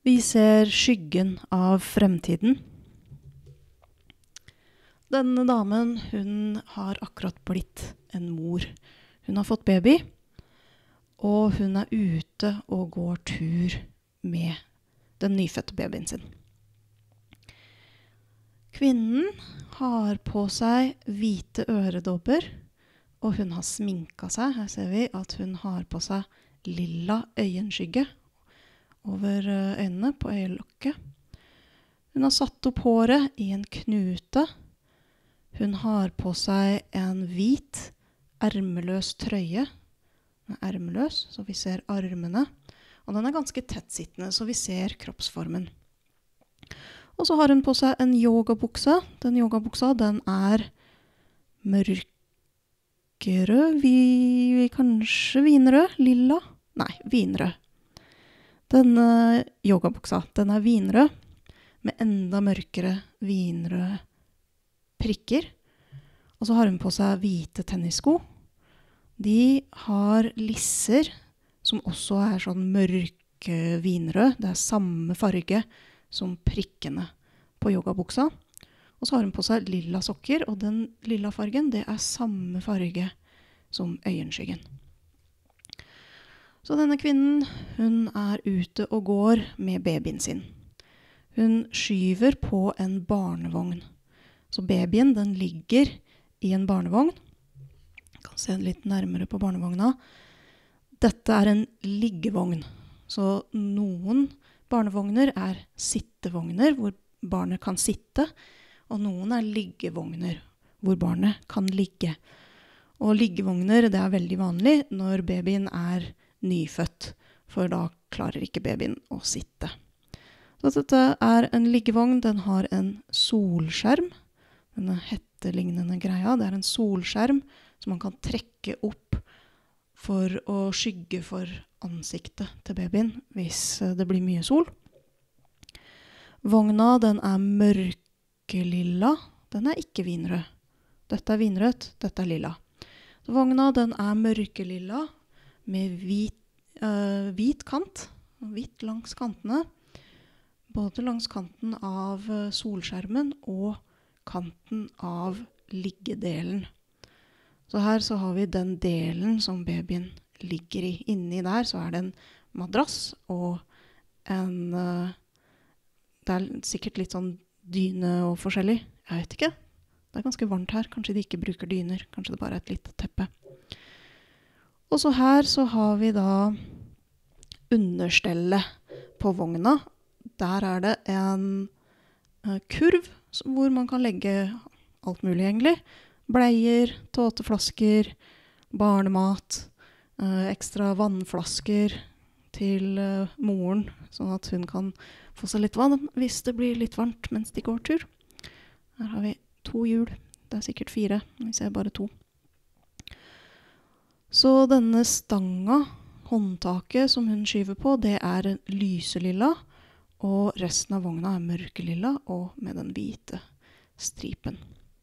Vi ser skyggen av fremtiden. Denne damen, hun har akkurat blitt en mor. Hun har fått baby, og hun er ute og går tur med den nyfødte babyen sin. Kvinnen har på seg hvite øredobber, og hun har sminket seg. Her ser vi at hun har på seg lilla øyenskygge over øynene på øyelokket. Hun har satt opp håret i en knute. Hun har på seg en hvit, ermeløs trøye. Den er ermeløs, så vi ser armene. Og den er ganske tettsittende, så vi ser kroppsformen. Og så har hun på seg en yogabukse. Den yogabuksa, den er mørkerød, kanskje vinrød, lilla? Nei, vinrød. Denne yogabuksa, den er vinrød, med enda mørkere vinrøde prikker. Og så har hun på seg hvite tennissko. De har lisser, som også er sånn mørke vinrød. Det er samme farge som prikkene på yogabuksa. Og så har hun på seg lilla sokker, og den lilla fargen, det er samme farge som øyenskyggen. Så denne kvinnen, hun er ute og går med babyen sin. Hun skyver på en barnevogn. Så babyen, den ligger i en barnevogn. Jeg kan se litt nærmere på barnevogna. Dette er en liggevogn. Så noen barnevogner er sittevogner, hvor barnet kan sitte, og noen er liggevogner, hvor barnet kan ligge. Og liggevogner, det er veldig vanlig når babyen er nyfødt, for da klarer ikke babyen å sitte. Så dette er en liggevogn, den har en solskjerm, denne hettelignende greia. Det er en solskjerm som man kan trekke opp for å skygge for ansiktet til babyen hvis det blir mye sol. Vogna, den er mørkelilla. Den er ikke vinrød. Dette er vinrødt, dette er lilla. Så vogna, den er mørkelilla med hvit kant, hvitt langs kantene. Både langs kanten av solskjermen og kanten av liggedelen. Så her så har vi den delen som babyen ligger i. Inni der så er det en madrass og en... det er sikkert litt sånn dyne og forskjellig. Jeg vet ikke. Det er ganske varmt her. Kanskje de ikke bruker dyner. Kanskje det bare er et lite teppe. Og så her så har vi da understellet på vogna. Der er det en kurv hvor man kan legge alt mulig egentlig. Bleier, tåteflasker, barnemat, ekstra vannflasker til moren, sånn at hun kan få seg litt vann hvis det blir litt varmt mens de går tur. Her har vi 2 hjul. Det er sikkert 4, vi ser bare 2. Så denne stanga, håndtaket som hun skyver på, det er lyselilla, og resten av vogna er mørkelilla og med den hvite stripen.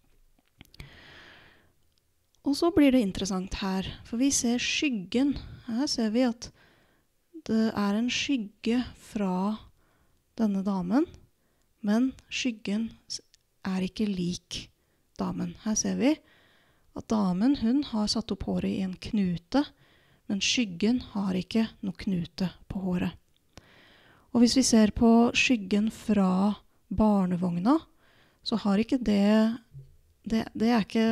Og så blir det interessant her, for vi ser skyggen. Her ser vi at det er en skygge fra denne damen, men skyggen er ikke lik damen. Her ser vi at damen, hun har satt opp håret i en knute, men skyggen har ikke noe knute på håret. Og hvis vi ser på skyggen fra barnevogna, så har ikke det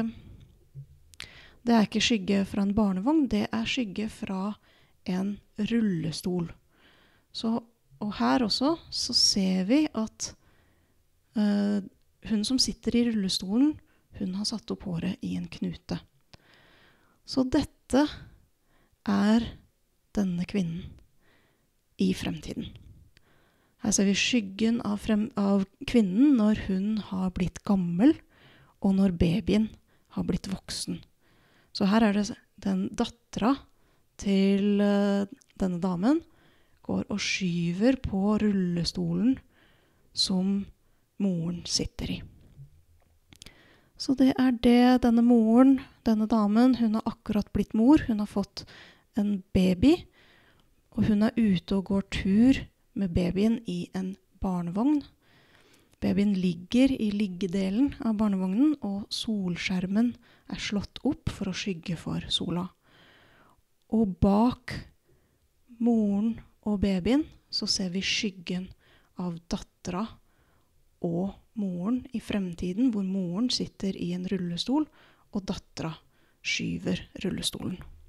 er ikke skygge fra en barnevogn, det er skygge fra en rullestol. Og her også så ser vi at hun som sitter i rullestolen, hun har satt opp håret i en knute. Så dette er denne kvinnen i fremtiden. Her ser vi skyggen av kvinnen når hun har blitt gammel, og når babyen har blitt voksen. Så her er det den dattera til denne damen går og skyver på rullestolen som moren sitter i. Så det er det denne moren, denne damen, hun har akkurat blitt mor, hun har fått en baby, og hun er ute og går tur med babyen i en barnevogn. Babyen ligger i liggedelen av barnevognen, og solskjermen er slått opp for å skygge for sola. Og bak moren og babyen så ser vi skyggen av dattera og moren i fremtiden, hvor moren sitter i en rullestol, og dattera skyver rullestolen.